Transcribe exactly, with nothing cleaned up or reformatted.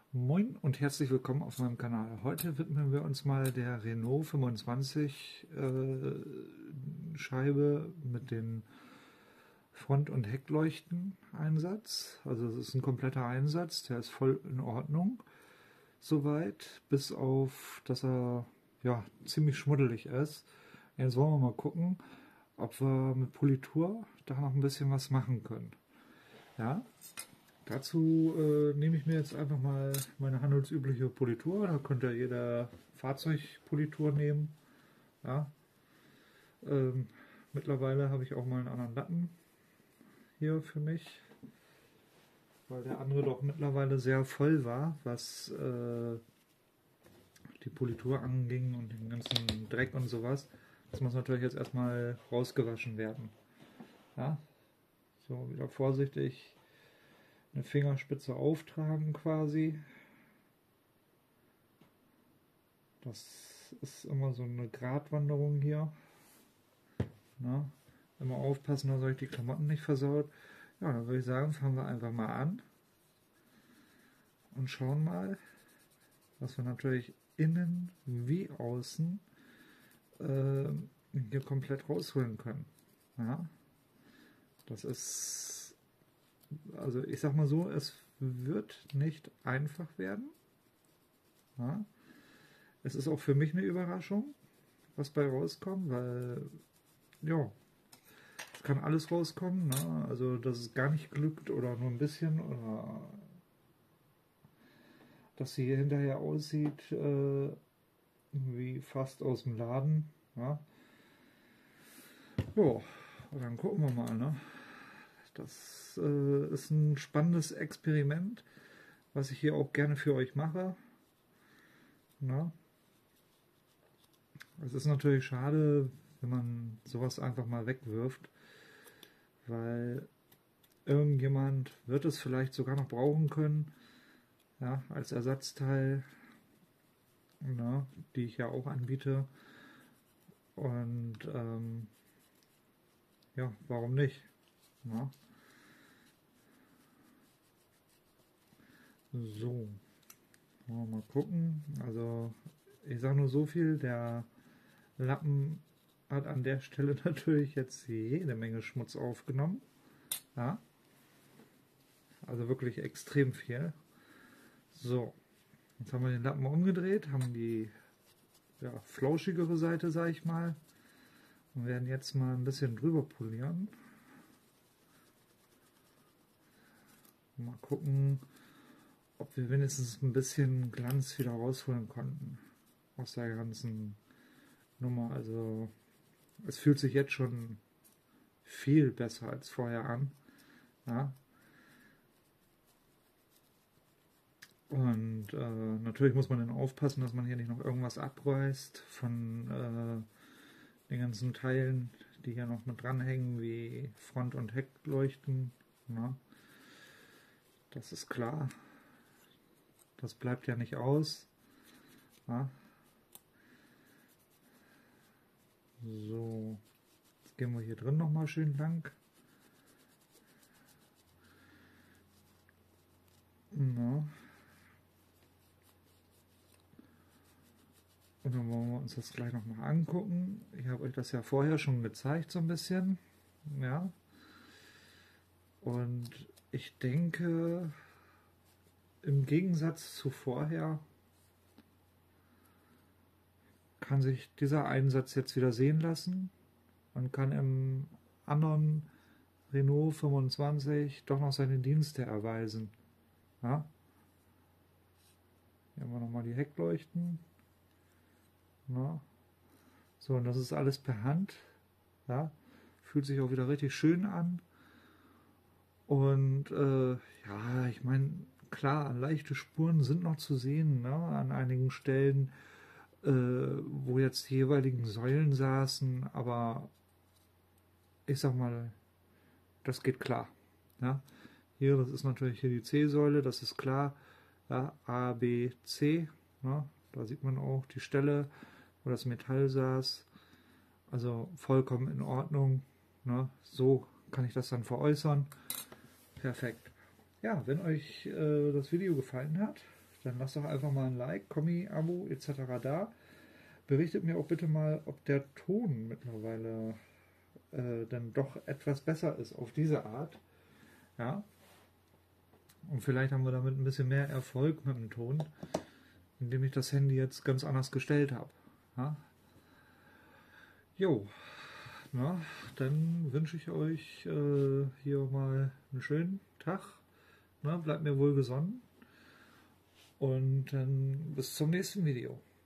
Moin und herzlich willkommen auf meinem Kanal. Heute widmen wir uns mal der Renault fünfundzwanzig äh, Scheibe mit den Front- und Heckleuchten-Einsatz. Also es ist ein kompletter Einsatz, der ist voll in Ordnung soweit, bis auf, dass er ja ziemlich schmuddelig ist. Jetzt wollen wir mal gucken, ob wir mit Politur da noch ein bisschen was machen können. Ja, dazu äh, nehme ich mir jetzt einfach mal meine handelsübliche Politur. Da könnte jeder Fahrzeugpolitur nehmen. Ja. Ähm, mittlerweile habe ich auch mal einen anderen Lappen hier für mich, weil der andere doch mittlerweile sehr voll war, was äh, die Politur anging und den ganzen Dreck und sowas. Das muss natürlich jetzt erstmal rausgewaschen werden. Ja. So, wieder vorsichtig eine Fingerspitze auftragen quasi. Das ist immer so eine Gratwanderung hier. Na, immer aufpassen, dass euch die Klamotten nicht versaut. Ja, dann würde ich sagen, fangen wir einfach mal an und schauen mal, was wir natürlich innen wie außen äh, hier komplett rausholen können. Ja, das ist, also ich sag mal so, es wird nicht einfach werden. Ja, es ist auch für mich eine Überraschung, was bei rauskommt, weil ja, es kann alles rauskommen, ne? Also dass es gar nicht glückt oder nur ein bisschen oder dass sie hinterher aussieht äh, wie fast aus dem Laden. Ja, jo, dann gucken wir mal. Ne? Das äh, ist ein spannendes Experiment, was ich hier auch gerne für euch mache. Na? Es ist natürlich schade, wenn man sowas einfach mal wegwirft, weil irgendjemand wird es vielleicht sogar noch brauchen können, ja, als Ersatzteil, na, die ich ja auch anbiete. Und ähm, ja, warum nicht? Na? So, mal gucken. Also ich sage nur so viel, der Lappen hat an der Stelle natürlich jetzt jede Menge Schmutz aufgenommen. Ja, also wirklich extrem viel. So, jetzt haben wir den Lappen umgedreht, haben die ja, flauschigere Seite, sage ich mal, und werden jetzt mal ein bisschen drüber polieren. Mal gucken, ob wir wenigstens ein bisschen Glanz wieder rausholen konnten aus der ganzen Nummer. Also es fühlt sich jetzt schon viel besser als vorher an. Ja. Und äh, natürlich muss man dann aufpassen, dass man hier nicht noch irgendwas abreißt von äh, den ganzen Teilen, die hier noch mit dranhängen, wie Front- und Heckleuchten. Ja. Das ist klar. Das bleibt ja nicht aus. Ja. So, jetzt gehen wir hier drin nochmal schön lang. Ja. Und dann wollen wir uns das gleich nochmal angucken. Ich habe euch das ja vorher schon gezeigt, so ein bisschen. Ja. Und ich denke, im Gegensatz zu vorher kann sich dieser Einsatz jetzt wieder sehen lassen. Man kann im anderen Renault fünfundzwanzig doch noch seine Dienste erweisen. Ja? Hier haben wir nochmal die Heckleuchten. Ja? So, und das ist alles per Hand. Ja? Fühlt sich auch wieder richtig schön an. Und äh, ja, ich meine, klar, leichte Spuren sind noch zu sehen, ne? An einigen Stellen, äh, wo jetzt die jeweiligen Säulen saßen, aber ich sag mal, das geht klar. Ja? Hier, das ist natürlich hier die C-Säule, das ist klar. Ja? A, B, C. Ne? Da sieht man auch die Stelle, wo das Metall saß. Also vollkommen in Ordnung. Ne? So kann ich das dann veräußern. Perfekt. Ja, wenn euch äh, das Video gefallen hat, dann lasst doch einfach mal ein Like, Kommi, Abo et cetera da. Berichtet mir auch bitte mal, ob der Ton mittlerweile äh, dann doch etwas besser ist auf diese Art. Ja. Und vielleicht haben wir damit ein bisschen mehr Erfolg mit dem Ton, indem ich das Handy jetzt ganz anders gestellt habe. Ja. Jo, na, dann wünsche ich euch äh, hier mal einen schönen Tag. Na, bleibt mir wohl gesonnen. Und dann bis zum nächsten Video.